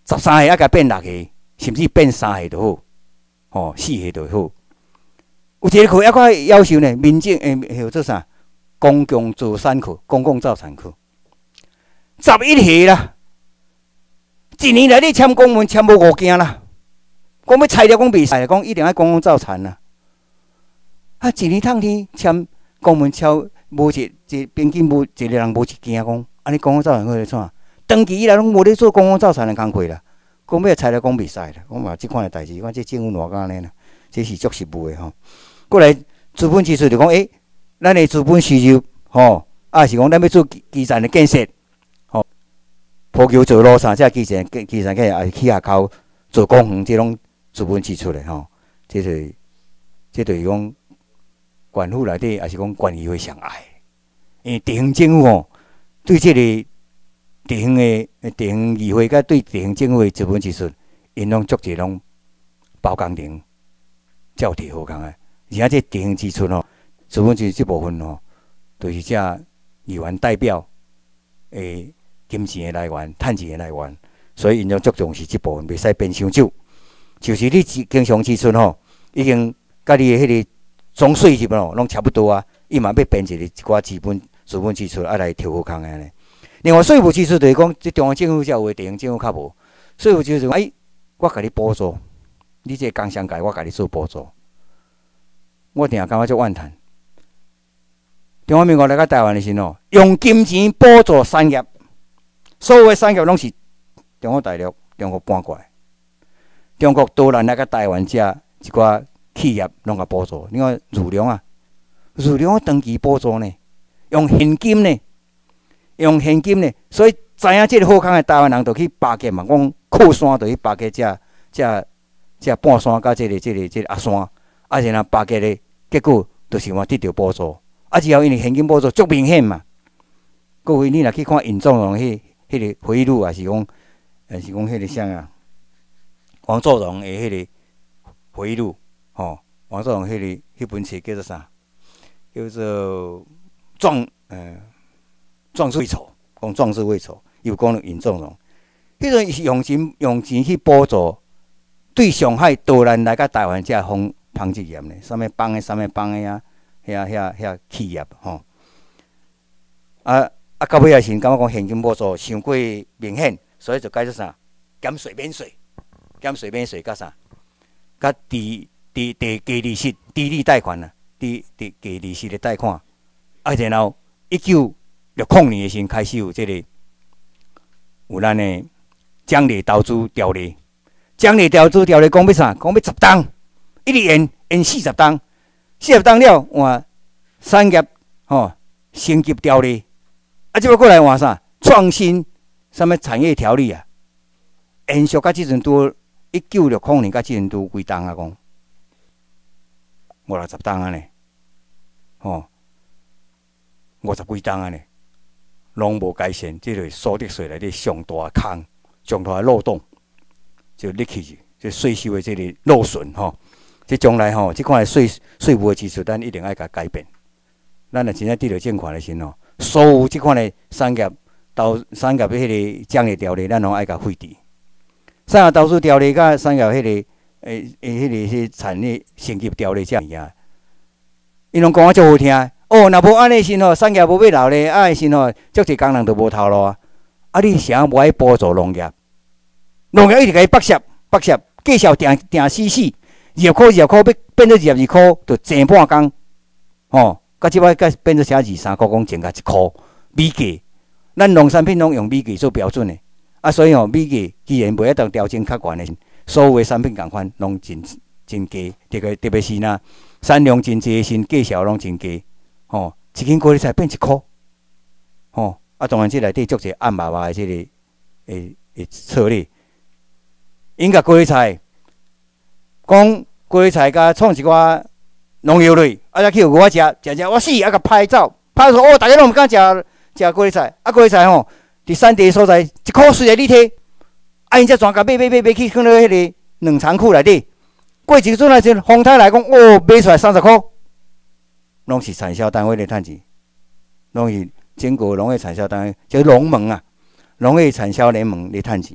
十三下啊，甲变六下，甚至变三下就好，吼、哦，四下就好。有一个课还佫要求呢，民政诶，叫做啥？公共造产课、公共造产课，十一下啦。一年来你签公文签无五件啦。讲要材料讲比赛，讲一定要公共造产啦。啊，一年通天签公文签无一一平均无一个人无一件讲，安尼公共造产课咧怎？长期以来拢无咧做公共造产的工课啦。讲要材料讲比赛啦，讲嘛即款的代志，看这政府偌干呢啦，这是足实务的吼。过来资本支出就讲，诶、欸，咱的资本需求，吼，啊是讲咱要做基站的建设，吼，铺桥做路啥，这基站基站建设，也是起下口做公园，这拢资本支出的吼。这就是，这就是讲，县府内底也是讲县议会上爱，因为地方政府吼，对这个地方的地方议会甲对地方政府的资本支出，因拢足侪拢包工程，才有摕好工的。而且这地方支出吼，资本支出这部分吼，就是这议员代表诶金钱的来源、趁钱的来源，所以因拢足重视这部分，袂使变伤少。就是你经常支出吼，已经甲你的迄个总税入吼，拢差不多啊。伊嘛要编一个一寡资本资本支出，啊来抽好工安尼。另外税务支出就是讲，这中央政府才有，地方政府较无。税务支出哎，我甲你补助，你这工商界我甲你做补助。我定感觉足怨叹。中华民国来到台湾的时候，用金钱补助产业，所有的产业拢是中国大陆、中国搬过来。中国多人来到台湾，遮一寡企业拢甲补助。你看儒良啊，儒良长期补助呢，用现金呢，用现金呢，所以知影这个好康的台湾人，就去巴结嘛，讲靠山就去巴结遮遮遮半山甲这个这个这个阿山。啊，然后巴结咧，结果就是话得到补助。啊，之后因为现金补助足明显嘛。各位，你若去看尹总荣迄迄个回忆录，也是讲，也是讲迄个啥啊？王作荣的迄个回忆录，吼、哦，王作荣迄、那个迄本册叫做啥？叫做壮呃壮士未酬，讲壮士未酬，又讲尹仲荣，迄阵是用钱用钱去补助对上海多人来甲台湾遮方纺织业呢，啥物帮的啥物帮的啊，遐遐遐企业吼，啊啊到尾也是感觉讲现金补助伤过明显，所以就改做啥减税免税，减税免税甲啥，甲低低低低利息低利贷款啊，低低低利息的贷款，啊然后一九六零年的时开始有这个有咱的奖励投资条例，奖励投资条例讲要啥？讲要十档。一直延延四十档，四十档了换产业吼升级条例，啊，即要过来换啥？创新什么产业条例啊？延续到即阵拄一九六零年到即阵拄几档啊？讲五六十档啊呢？吼，五十几档啊呢？拢无改善，即个所得税内底上大坑、上大漏洞，就入去这税收的这个漏损吼。即将来吼，即款税税务的支出，咱一定爱甲改变。咱若真正得到政权的时候，所有即款的产业投产业迄个奖励条例，咱拢爱甲废除。产业投资条例甲产业迄、那个诶诶迄个迄产业升级条例遮物啊，因拢讲啊足好听。哦，若无安尼时吼，产业无要留咧，啊时吼，足侪工人都无头路啊。啊，你想无爱补助农业？农业一直甲伊剥削剥削，计数定定死死。二十块，二十块，要变做二十二块，就前半工，吼，到即摆甲变做写二三块，讲增加一块米价。咱农产品拢用米价做标准的，啊，所以吼，米价既然袂一当调整较悬的，所有的产品共款拢真真低，特别特别是若产量真济时，价销拢真低，吼，一斤果菜变一块，吼，啊，当然这内底足侪暗麻麻的这个诶诶策略，因甲果菜。讲果菜甲创一寡农药类，啊，才去互我食，食食我死，啊，甲拍走，拍说哦，大家拢毋敢食食果菜，啊，果菜吼，伫产地所在一箍随着你摕，啊，因则全甲买买买买去放到迄个冷藏库内底，过一阵仔时，风台来讲，哦，买出来三十箍，拢是产销单位咧趁钱，拢是整个农业产销单位，就是农盟啊，农业产销联盟咧趁钱，啊，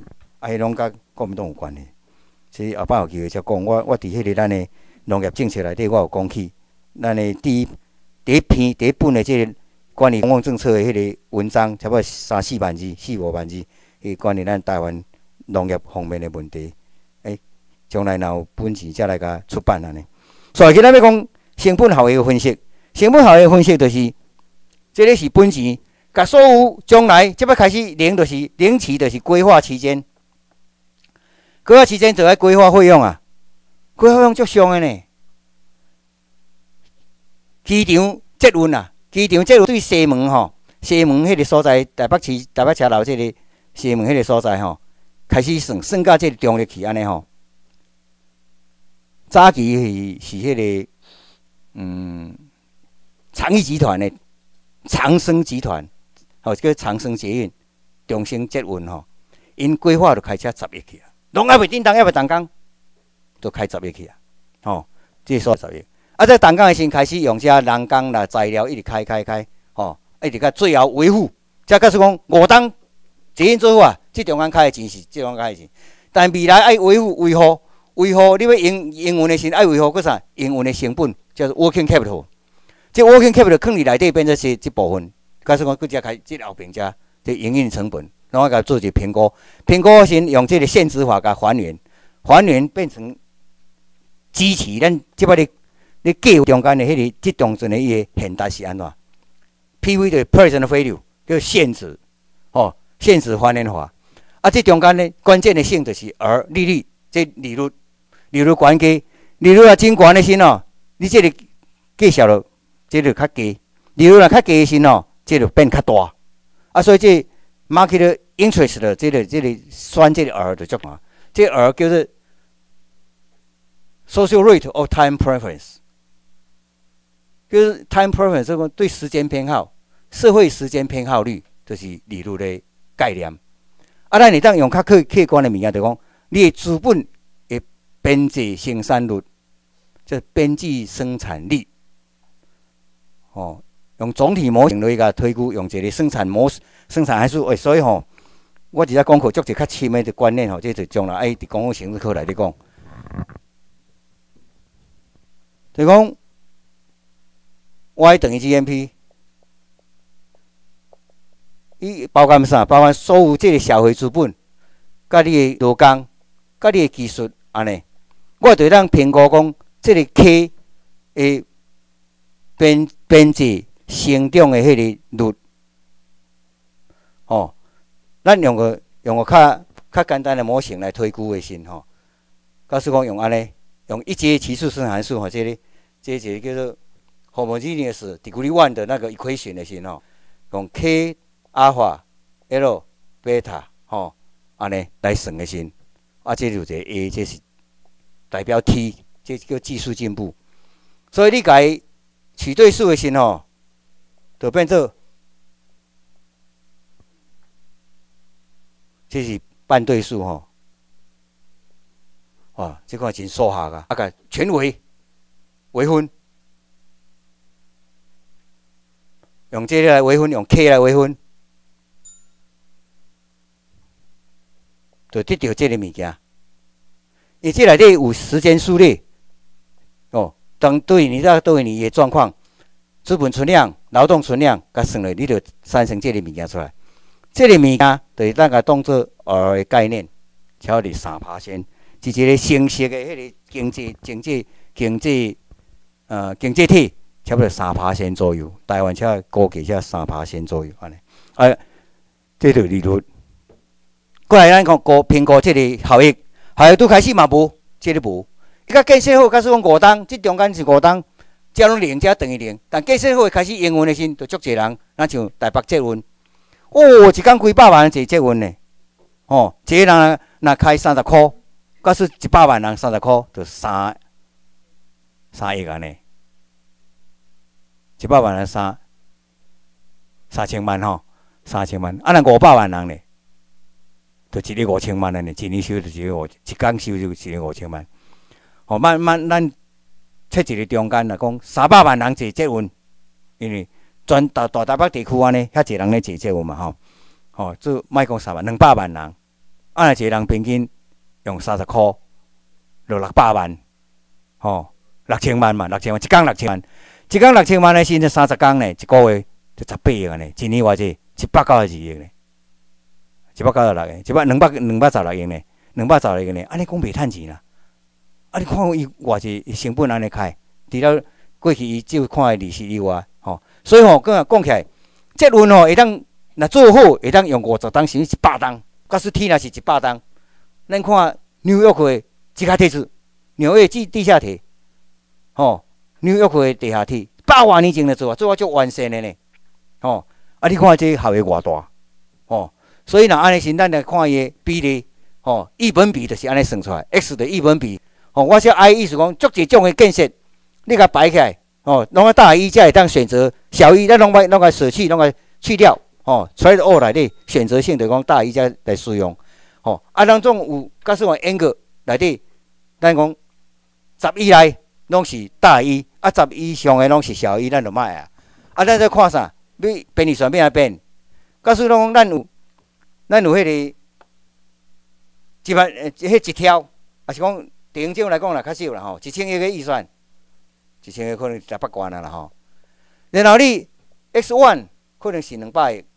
啊，迄拢甲国民党有关系。所以后摆有机会才讲，我我伫迄个咱的农业政策内底，我有讲起，咱的第一第一篇第一本的即个关于公共政策的迄个文章，差不多三四万字、四五万字，迄关于咱台湾农业方面的问题，诶，将来若有本钱才来甲出版安尼。所以今仔要讲成本效益的分析，成本效益的分析就是，这个是本钱，甲所有将来即要开始零，就是零期，就是规划期间。规划期间就要规划费用啊，规划费用足伤的呢。机场捷运啊，机场捷运对西门吼，西门迄个所在，台北市台北车路即个西门迄个所在吼，开始算算到即个中日期安尼吼。早期是是迄个嗯长益集团的长生集团，吼叫长生捷运、中生捷运吼，因规划就开车十亿去啊。拢还袂叮当，还袂动工，就开十亿去啊！吼，这所十亿。啊，在动工的时开始用遮人工啦、材料一直开开开，吼，一直到最后维护。才假使讲五档捷运做好啊，这中间开的钱是这中间开的钱，但未来爱维护维护维护，你要营营运的时爱维护个啥？营运的成本叫做 working capital。这 working capital 放伫内底变成是这部分。假使讲佫只开这后边遮这营运成本。然后甲做一个评估，评估先用这个现值法甲还原，还原变成支持咱即摆咧咧计中间的迄、那个即当阵的伊个现值是安怎 ？P V 的 present value 叫现值，哦，现值还原法。啊，这中间呢关键的性就是而利率，这利率利率悬低，利率啊真悬的时哦，你这个计数了，这就较低；利率若较低的时哦，这就变较大。啊，所以这 market interest 的这个这个算这个 R 就叫嘛，这个 R 叫做 social rate of time preference， 就是 time preference 这个对时间偏好，社会时间偏好率，就是利率的概念。啊，咱你当用较客客观的物件，就讲你的资本的边际生产率，即边际生产力，哦，用总体模型来甲推估，用一个生产模式、生产函数，诶、欸，所以吼。我伫遮讲课，足一较深的观念吼，这就将来爱伫公共行政课内底讲。就讲 Y 等于 G M P， 伊包含啥？包含所有这个社会资本，甲你的劳工，甲你的技术安尼。我就当评估讲，这个 K 的边边际成长的迄个率，吼。咱用个用个较较简单的模型来推估的时吼，假使讲用安尼，用一阶级数生产函数吼，这个这一个叫做 homogeneous degree one 的那个 equation 的时吼，用 k alpha l beta 吼安尼来算的时，啊，这就一个 A， 这是代表 T， 这叫技术进步。所以你改取对数的时吼，就变做。这是半对数吼，哇，这块真数学啊！啊个全微微分，用这个来微分，用 k 来微分，就得到这个物件。伊这内底有时间数列，哦，当对你到对你的状况，资本存量、劳动存量，甲算落，你就产生这个物件出来。这个物件就是咱个当做 R 的概念，超伫三趴先，是一个成熟的迄个经济、经济、经济呃经济体，差不多三趴先左右。台湾才估计才三趴先左右安尼。啊，这就是利率。过来咱讲估评估这个效益，效益拄开始嘛无，这个无。伊甲建设好，假使讲五档，这中间是五档，只拢零，只等于零。但建设好开始营运的时，就足侪人，咱像台北捷运。哦，一工几百万人坐捷运呢？哦，一个人若开三十箍，假使一百万人三十箍，就三三亿安尼。一百万人三三千万吼，三千万。啊，若五百万人呢，就一日五千万了呢。一年收就一日五，一工收就一日五千万。哦，慢慢咱切一个中间来讲，三百万人坐捷运，因为。全大大台北地区安尼，遐济人咧坐捷运嘛吼，吼，做莫讲三万，两百万人， 啊，一个人平均用三十箍，就六百万，吼、哦，六千万嘛，六千万，一工六千万，一工六千万的薪水，三十工呢，一个月就十八亿呢，一年偌济？一百九十二亿呢，一百九十六亿，一百两百两百十六亿呢，两百十六亿呢，安尼讲袂趁钱啦。啊，你看伊偌济成本安尼开，除了过去伊只有看的利息以外，吼、哦，所以吼、哦，讲讲起来，结论吼、哦，会当若做好，会当用五十档甚至一百档，假使天若是一百档，咱看纽约的即刻铁子，纽约地地下铁，吼、哦，纽约的地下铁，百万年前就做啊，做啊足完善的呢，吼、哦，啊，你看这效益偌大，吼、哦，所以若安尼先，咱来看伊的比例，吼、哦，亿本比就是安尼算出来 ，X 的亿本比。哦，我说 I 意思讲，足一种的建设，你甲摆起来，哦，拢个大一才会当选择小一，咱拢个拢个舍弃，拢个去掉，哦，所以二内底选择性的讲大一才来使用，哦，啊，咱种有假使讲 N 个内底，咱讲十以内拢是大一，啊，十以上的拢是小一，咱就卖啊，啊，咱再看啥？要便利选变啊变，假使讲咱有，咱有迄、那个一万，迄一条，也是讲。地方政府来讲啦，较少啦吼，一千亿个预算，一千亿可能六百万啦吼。然后你 X 一 可能是两百亿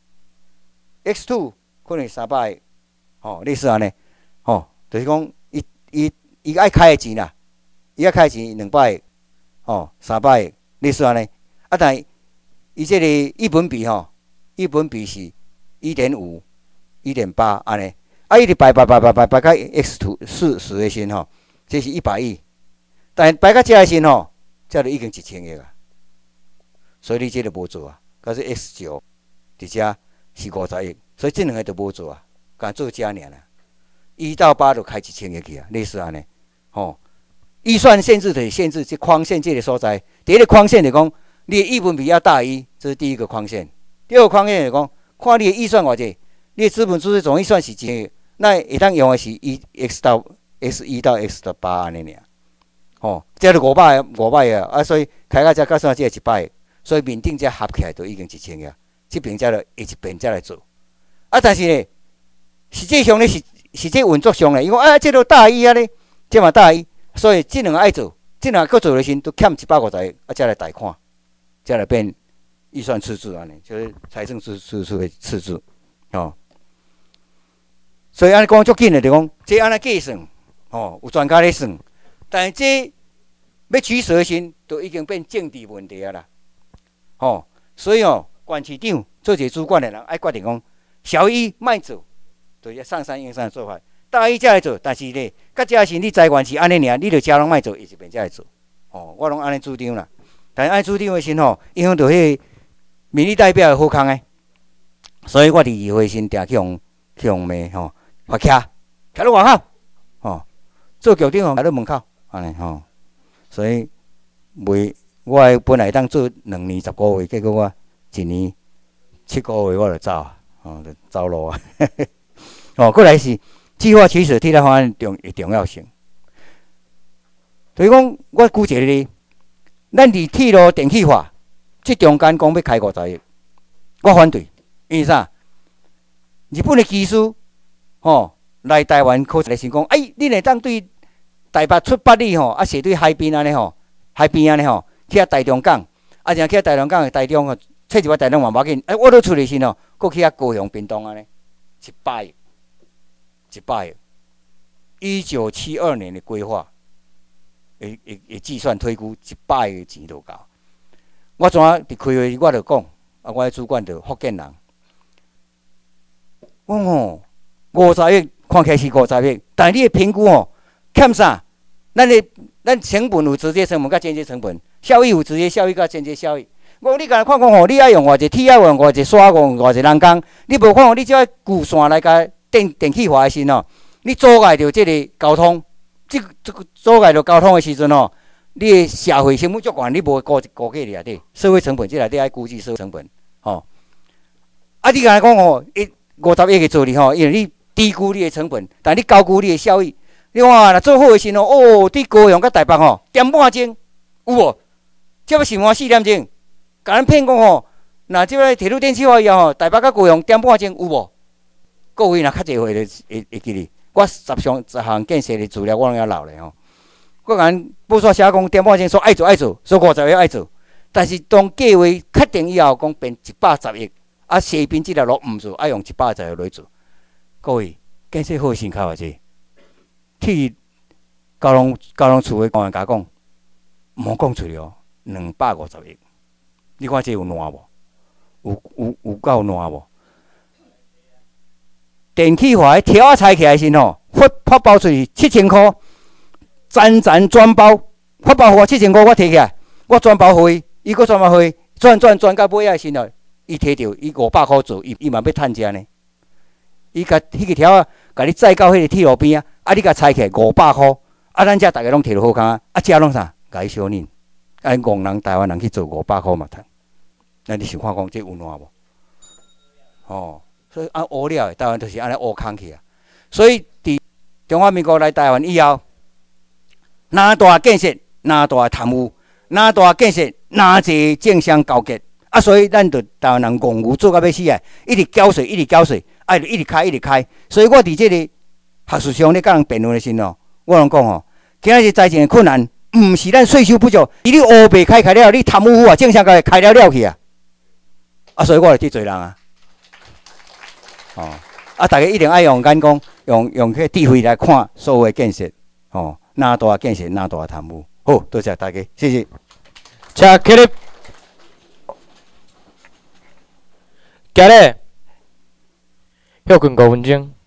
，X 二 可能是三百亿，吼，类似安尼，吼，就是讲伊伊伊爱开的钱啦，伊爱开的钱两百亿，吼，三百亿，类似安尼。啊，但伊这个一本比吼，一本比是一点五、一点八安尼，啊，伊直排排排排排排到 X 二四十的时吼。这是一百亿，但摆到这的时吼，这就已经一千亿啊。所以你这个无做啊。可是 X 九，伫遮是五十亿，所以这两个都无做啊，干做这尔啦。一到八就开一千亿去啊，类似安尼。吼，预算限制的限制这框线这个所在，第一个框线就讲，你的亿分比要大于，这是第一个框线。第二个框线就讲，看你的预算偌济，你的资本支出总预算是几亿，那会当用的是一 X 到。X 一到 X 的八安尼尔，吼，这就五百五百个啊，所以开到这到算这一百个，所以面顶这合起来都已经一千个，这边才就下一边才来做。啊，但是呢，实际上呢是实际运作上呢，因为啊，这都大一啊咧，这嘛大一，所以这两个爱做，这两个搁做的时都欠一百五十个，啊，才来贷款，才来变预算赤字安尼，就是财政支支出的赤字，哦。所以安尼讲足紧的，就讲这安尼计算。哦，有专家咧算，但是这要取舍时，都已经变政治问题啊啦。哦，所以哦，管市长做一个主管的人，爱决定讲小一卖做，就是上山用山的做法；大一才来做，但是咧，甲这是你财源是安尼尔，你着家拢卖做，伊一边才来做。哦，我拢安尼主张啦。但是安尼主张的时吼，影响到迄个民意代表的好康诶。所以我伫议会时定去用去用骂吼，发徛徛咧外口，吼。做局长哦，徛咧门口，安尼吼，所以袂我本来当做两年十个月，结果我一年七个月我就走啊，哦，就走路啊。哦，过来是计划取舍替代方案重重要性。所以讲，我估计咧，咱伫铁路电气化，即中间讲要开五十亿，我反对，因为啥？日本的技术，吼。来台湾考察来先讲，哎，恁会当对台北出八里吼，啊，是对海边安尼吼，海边安尼吼，去啊台中港，啊，然后去啊台中港的台中吼，切一块台中嘛无要紧，哎，我都出来时吼，搁去啊高雄屏东安尼，一百亿，一百亿，一九七二年的规划，会会会计算推估一百亿钱都够。我怎啊伫开会我就讲，啊，我的主管就福建人，我吼五十亿。看起来是五十亿，但你的评估哦，欠啥？咱的咱成本有直接成本甲间接成本，效益有直接效益甲间接效益。我你甲看讲吼，你爱用偌济铁，爱用偌济线，用偌济人工，你无看讲你只要旧线来甲电电气化的时吼，你阻碍着这个交通，这这个阻碍着交通的时阵吼，你的社会成本足悬，你无估估计里底，社会成本这内底爱估计社会成本，吼。啊，你甲讲吼，一五十亿个做哩吼，因为你。低估你的成本，但你高估你的效益。你看，若做好的时候，哦，伫高雄甲台北吼，点半钟有无？这要想换四点钟，甲咱骗讲吼，若即个铁路电气化以后吼，台北甲高雄点半钟有无？ 各位若较侪会会会记哩。我十项十项建设的资料我拢要留咧吼。我讲报纸写讲点半钟说爱做爱做，说五十个爱做，但是当计划确定以后，讲变一百十亿，啊，西边即条路毋做，爱用一百十个来做。各位建设好先靠偌济？去交通交通处的官员甲讲，毋好讲出去哦，两百五十亿。你看这有烂无？有有有够烂无？电气化的条啊拆起来时吼，发发包出去七千块，全全转包，发包互我七千块，我摕起来，我转包互伊，伊搁转包互伊，转转转到尾仔时吼，伊摕着伊五百块做，伊伊嘛要趁钱呢。伊甲迄个条啊，甲你载到迄个铁路边啊，啊你甲拆起来五百块，啊咱遮逐个拢摕着好康啊，啊遮拢啥？甲伊小人，啊戆人台湾人去做五百块嘛趁，那你想看讲这有烂无？哦。所以啊，乌了台湾就是安尼乌空去啊。所以伫中华民国来台湾以后，哪大建设，哪大贪污，哪大建设，哪济政商勾结啊！所以咱着台湾人戆牛做到要死啊！一直缴税，一直缴税，啊，一直开，一直开。所以我伫即个学术上咧甲人辩论的时候，我拢讲吼，今仔日财政的困难，毋是咱税收不足，是你乌白开开了，你贪污啊，政商甲开了了去啊！啊，所以我就得罪人啊。哦，啊，大家一定爱用眼光，用用迄智慧来看所有的建设。哦，哪大建设，哪大贪污。好，多谢大家，谢谢。 请起立。今日休困五分钟。